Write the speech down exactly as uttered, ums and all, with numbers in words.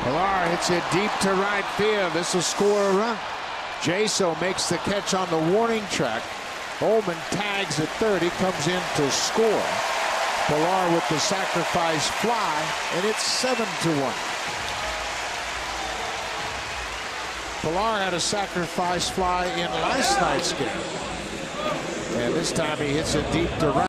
Pilar hits it deep to right field. This will score a run. Jaso makes the catch on the warning track. Ohlman tags at third. He comes in to score. Pilar with the sacrifice fly, and it's seven to one. Pilar had a sacrifice fly in last night's game, and this time he hits it deep to right.